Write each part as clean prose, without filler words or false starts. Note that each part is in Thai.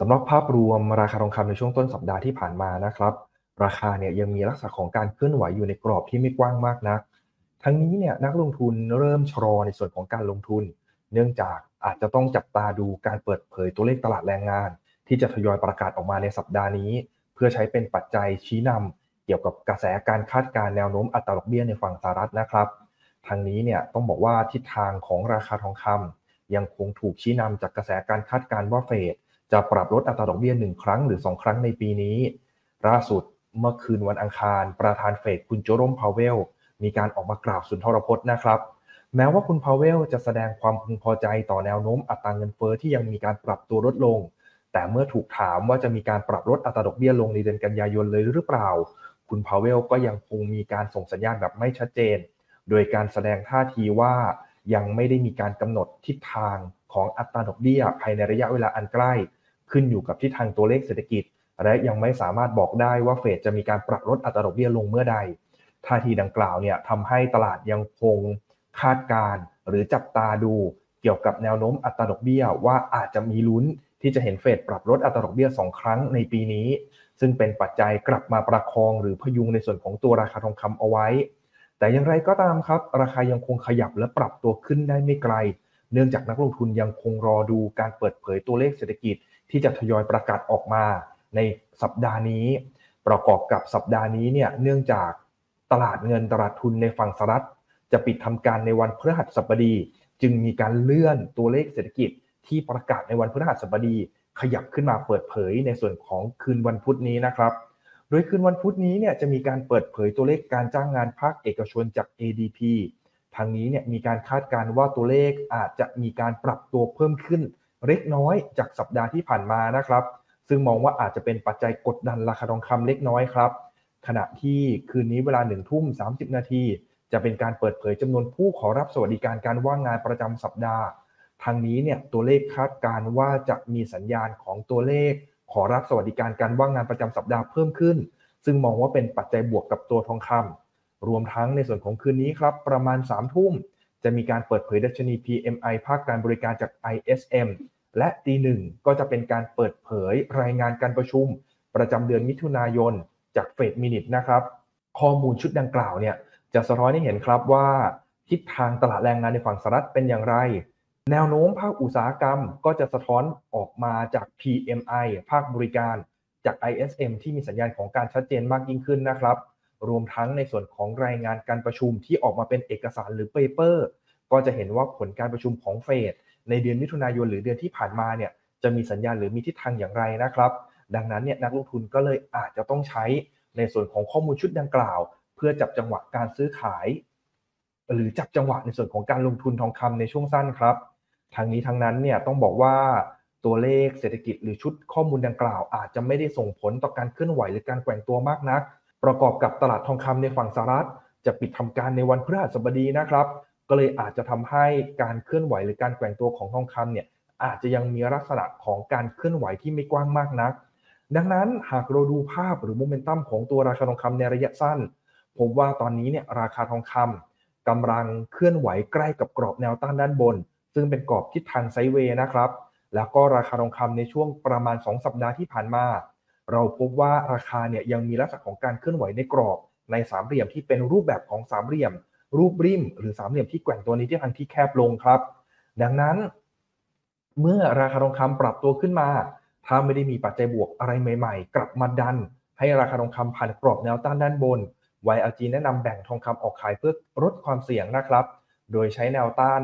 สำหรับภาพรวมราคาทองคำในช่วงต้นสัปดาห์ที่ผ่านมานะครับราคาเนี่ยยังมีลักษณะของการเคลื่อนไหวอยู่ในกรอบที่ไม่กว้างมากนักทั้งนี้เนี่ยนักลงทุนเริ่มชะลอในส่วนของการลงทุนเนื่องจากอาจจะต้องจับตาดูการเปิดเผยตัวเลขตลาดแรงงานที่จะทยอยประกาศออกมาในสัปดาห์นี้เพื่อใช้เป็นปัจจัยชี้นำเกี่ยวกับกระแสการคาดการณ์แนวโน้มอัตราดอกเบี้ยในฝั่งสหรัฐนะครับทางนี้เนี่ยต้องบอกว่าทิศทางของราคาทองคำยังคงถูกชี้นำจากกระแสการคาดการณ์ว่าเฟดจะปรับลดอัตราดอกเบี้ย1ครั้งหรือ2ครั้งในปีนี้ล่าสุดเมื่อคืนวันอังคารประธานเฟดคุณโจโรมพาวเวลมีการออกมากล่าวสุนทรพจน์นะครับแม้ว่าคุณพาวเวลจะแสดงความพึงพอใจต่อแนวโน้มอัตราเงินเฟ้อที่ยังมีการปรับตัวลดลงแต่เมื่อถูกถามว่าจะมีการปรับลดอัตราดอกเบี้ยลงในเดือนกันยายนเลยหรือเปล่าคุณพาวเวลก็ยังคงมีการส่งสัญญาณแบบไม่ชัดเจนโดยการแสดงท่าทีว่ายังไม่ได้มีการกำหนดทิศทางของอัตราดอกเบี้ยภายในระยะเวลาอันใกล้ขึ้นอยู่กับทิศทางตัวเลขเศรษฐกิจและยังไม่สามารถบอกได้ว่าเฟดจะมีการปรับลดอัตราดอกเบี้ยลงเมื่อใดท่าทีดังกล่าวเนี่ยทำให้ตลาดยังคงคาดการณ์หรือจับตาดูเกี่ยวกับแนวโน้มอัตราดอกเบี้ยว่าอาจจะมีลุ้นที่จะเห็นเฟดปรับลดอัตราดอกเบี้ย2ครั้งในปีนี้ซึ่งเป็นปัจจัยกลับมาประคองหรือพยุงในส่วนของตัวราคาทองคำเอาไว้แต่อย่างไรก็ตามครับราคายังคงขยับและปรับตัวขึ้นได้ไม่ไกลเนื่องจากนักลงทุนยังคงรอดูการเปิดเผยตัวเลขเศรษฐกิจที่จะทยอยประกาศออกมาในสัปดาห์นี้ประกอบกับสัปดาห์นี้เนี่ยเนื่องจากตลาดเงินตลาดทุนในฝั่งสหรัฐจะปิดทำการในวันพฤหัสบดีจึงมีการเลื่อนตัวเลขเศรษฐกิจที่ประกาศในวันพฤหัสบดีขยับขึ้นมาเปิดเผยในส่วนของคืนวันพุธนี้นะครับโดยคืนวันพุธนี้เนี่ยจะมีการเปิดเผยตัวเลขการจ้างงานภาคเอกชนจาก ADP ทางนี้เนี่ยมีการคาดการณ์ว่าตัวเลขอาจจะมีการปรับตัวเพิ่มขึ้นเล็กน้อยจากสัปดาห์ที่ผ่านมานะครับซึ่งมองว่าอาจจะเป็นปัจจัยกดดันราคาทองคำเล็กน้อยครับขณะที่คืนนี้เวลา 19:30 น.จะเป็นการเปิดเผยจำนวนผู้ขอรับสวัสดิการการว่างงานประจำสัปดาห์ทางนี้เนี่ยตัวเลขคาดการณ์ว่าจะมีสัญญาณของตัวเลขขอรับสวัสดิการการว่างงานประจำสัปดาห์เพิ่มขึ้นซึ่งมองว่าเป็นปัจจัยบวกกับตัวทองคำรวมทั้งในส่วนของคืนนี้ครับประมาณ 3 ทุ่มจะมีการเปิดเผยดัชนี PMI ภาคการบริการจาก ISM และตีหนึ่งก็จะเป็นการเปิดเผยรายงานการประชุมประจำเดือนมิถุนายนจากเฟดมินิทนะครับข้อมูลชุดดังกล่าวเนี่ยจะสะท้อนให้เห็นครับว่าทิศทางตลาดแรงงานในฝั่งสหรัฐเป็นอย่างไรแนวโน้มภาคอุตสาหกรรมก็จะสะท้อนออกมาจาก PMI ภาคบริการจาก ISM ที่มีสัญญาณของการชัดเจนมากยิ่งขึ้นนะครับรวมทั้งในส่วนของรายงานการประชุมที่ออกมาเป็นเอกสารหรือเปเปอร์ก็จะเห็นว่าผลการประชุมของเฟดในเดือนมิถุนายนหรือเดือนที่ผ่านมาเนี่ยจะมีสัญญาณหรือมีทิศทางอย่างไรนะครับดังนั้นเนี่ยนักลงทุนก็เลยอาจจะต้องใช้ในส่วนของข้อมูลชุดดังกล่าวเพื่อจับจังหวะการซื้อขายหรือจับจังหวะในส่วนของการลงทุนทองคำในช่วงสั้นครับทางนี้ทางนั้นเนี่ยต้องบอกว่าตัวเลขเศรษฐกิจหรือชุดข้อมูลดังกล่าวอาจจะไม่ได้ส่งผลต่อการเคลื่อนไหวหรือการแกว่งตัวมากนักประกอบกับตลาดทองคำในฝั่งสหรัฐจะปิดทำการในวันพฤหัสบดีนะครับก็เลยอาจจะทำให้การเคลื่อนไหวหรือการแกว่งตัวของทองคำเนี่ยอาจจะยังมีลักษณะของการเคลื่อนไหวที่ไม่กว้างมากนักดังนั้นหากเราดูภาพหรือโมเมนตัมของตัวราคาทองคำในระยะสั้นพบว่าตอนนี้เนี่ยราคาทองคำกำลังเคลื่อนไหวใกล้กับกรอบแนวต้านด้านบนซึ่งเป็นกรอบทิศทางไซด์เวย์นะครับแล้วก็ราคาทองคำในช่วงประมาณ2สัปดาห์ที่ผ่านมาเราพบว่าราคาเนี่ยยังมีลักษณะของการเคลื่อนไหวในกรอบในสามเหลี่ยมที่เป็นรูปแบบของสามเหลี่ยมรูปริมหรือสามเหลี่ยมที่แกว่งตัวในทิศทางที่แคบลงครับดังนั้นเมื่อราคาทองคำปรับตัวขึ้นมาถ้าไม่ได้มีปัจจัยบวกอะไรใหม่ๆกลับมาดันให้ราคาทองคำผ่านกรอบแนวต้านด้านบน YLG แนะนำแบ่งทองคำออกขายเพื่อลดความเสี่ยงนะครับโดยใช้แนวต้าน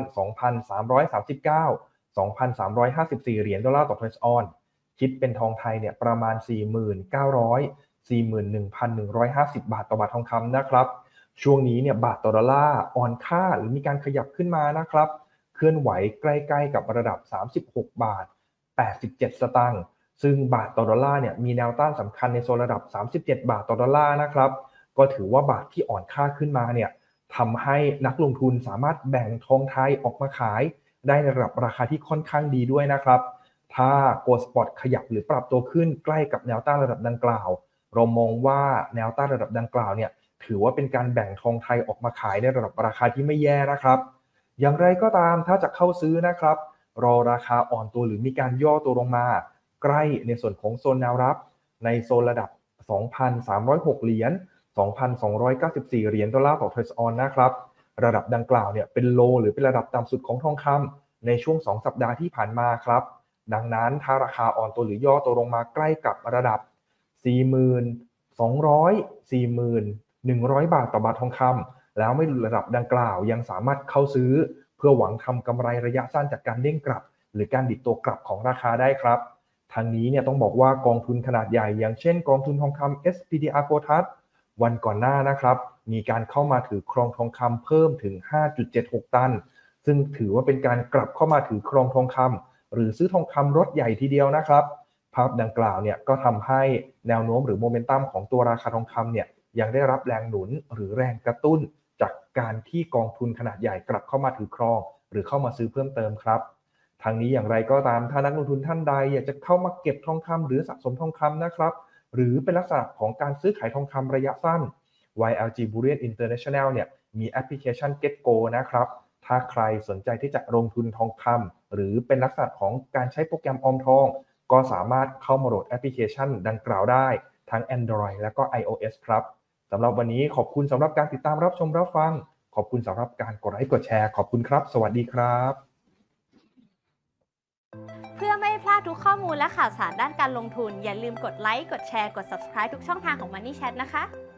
2,339 2,354 เหรียญดอลลาร์ต่อทรัลออนคิดเป็นทองไทยเนี่ยประมาณ 4,900 41,150 บาทต่อบาททองคำนะครับช่วงนี้เนี่ยบาทต่อดอลลาร์อ่อนค่าหรือมีการขยับขึ้นมานะครับเคลื่อนไหวใกล้ๆกับระดับ 36 บาท 87 สตางค์ซึ่งบาทต่อดอลลาร์เนี่ยมีแนวต้านสำคัญในโซนระดับ 37 บาทต่อดอลลาร์นะครับก็ถือว่าบาทที่อ่อนค่าขึ้นมาเนี่ยทำให้นักลงทุนสามารถแบ่งทองไทยออกมาขายได้ในระดับราคาที่ค่อนข้างดีด้วยนะครับถ้าโกลด์สปอตขยับหรือปรับตัวขึ้นใกล้กับแนวต้านระดับดังกล่าวเรามองว่าแนวต้านระดับดังกล่าวเนี่ยถือว่าเป็นการแบ่งทองไทยออกมาขายในระดับราคาที่ไม่แย่นะครับอย่างไรก็ตามถ้าจะเข้าซื้อนะครับรอราคาอ่อนตัวหรือมีการย่อตัวลงมาใกล้ในส่วนของโซนแนวรับในโซนระดับ 2,306 เหรียญ 2,294 เหรียญดอลลาร์ต่อทรัลล์ออนนะครับระดับดังกล่าวเนี่ยเป็นโลหรือเป็นระดับต่ำสุดของทองคำในช่วง2สัปดาห์ที่ผ่านมาครับดังนั้นถ้าราคาอ่อนตัวหรือย่อตัวลงมาใกล้กับระดับ 4,200 4,100 บาทต่อบาททองคำแล้วไม่หลุดระดับดังกล่าวยังสามารถเข้าซื้อเพื่อหวังทำกำไรระยะสั้นจากการเด้งกลับหรือการดิดตัวกลับของราคาได้ครับทางนี้เนี่ยต้องบอกว่ากองทุนขนาดใหญ่อย่างเช่นกองทุนทองคำ SPDR Quotas วันก่อนหน้านะครับมีการเข้ามาถือครองทองคำเพิ่มถึง 5.76 ตันซึ่งถือว่าเป็นการกลับเข้ามาถือครองทองคำหรือซื้อทองคำรถใหญ่ทีเดียวนะครับภาพดังกล่าวเนี่ยก็ทำให้แนวโน้มหรือโมเมนตัมของตัวราคาทองคำเนี่ยยังได้รับแรงหนุนหรือแรงกระตุ้นจากการที่กองทุนขนาดใหญ่กลับเข้ามาถือครองหรือเข้ามาซื้อเพิ่มเติมครับทางนี้อย่างไรก็ตามถ้านักลงทุนท่านใดอยากจะเข้ามาเก็บทองคำหรือสะสมทองคำนะครับหรือเป็นลักษณะของการซื้อขายทองคำระยะสั้น YLG Bullion International เนี่ยมีแอปพลิเคชัน GetGo นะครับถ้าใครสนใจที่จะลงทุนทองคำหรือเป็นลักษณะของการใช้โปรแกรมออมทองก็สามารถเข้ามาโหลดแอปพลิเคชันดังกล่าวได้ทั้ง Android และก็ iOS ครับสำหรับวันนี้ขอบคุณสำหรับการติดตามรับชมรับฟังขอบคุณสำหรับการกดไลค์กดแชร์ขอบคุณครับสวัสดีครับเพื่อไม่พลาดทุกข้อมูลและข่าวสารด้านการลงทุนอย่าลืมกดไลค์กดแชร์กด Subscribe ทุกช่องทางของ Money Chat นะคะ